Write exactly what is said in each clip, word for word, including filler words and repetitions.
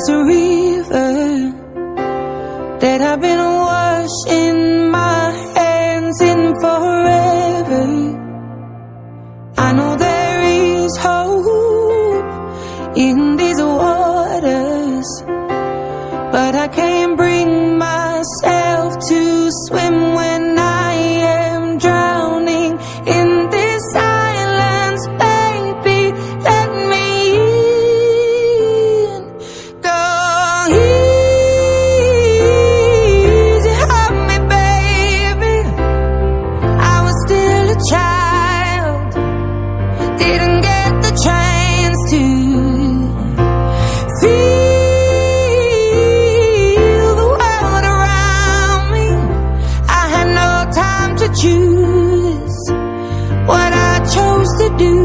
this river that I've been washing my hands in forever. I know there is hope in these waters, but I can't bring myself to swim when I am drowning in this silence. Baby, let me in. Go easy on me, baby. I was still a child, didn't get the chance to feel the world around me. I had no time to choose what I chose to do.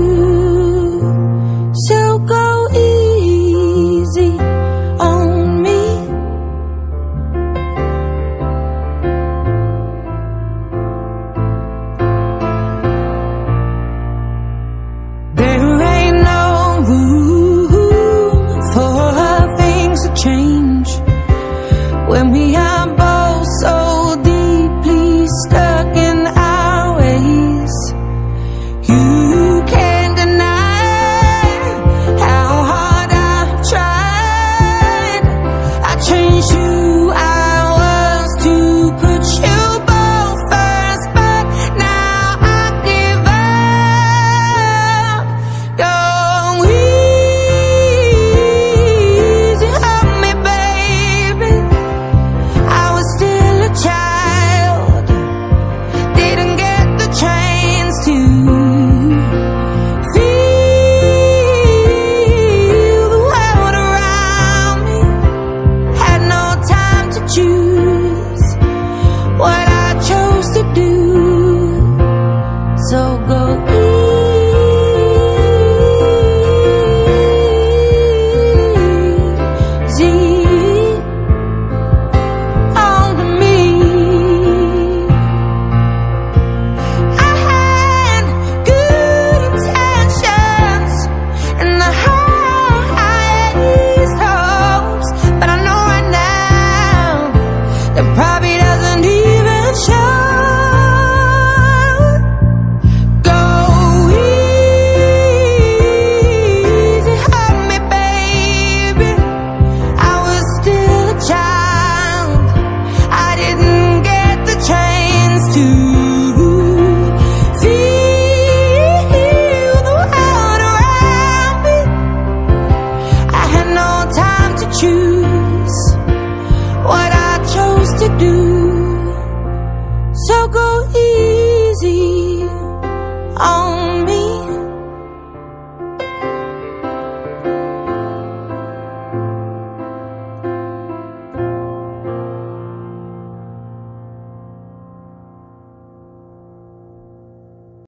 So go easy on me. There ain't no room for things to change when we are both so deeply stuck in our ways. You can't deny how hard I've tried. I changed who I was to put you both first, but now I give up. Go easy on me, baby. I was still a child, didn't get the chance to feel the world around me. Had no time to choose what I chose to do. So go easy on me. I had good intentions and the highest hopes, but I know right now that probably doesn't even show. Go easy on me, baby. I was still a child, I didn't get the chance to feel the world around me. I had no time to choose what I chose to do.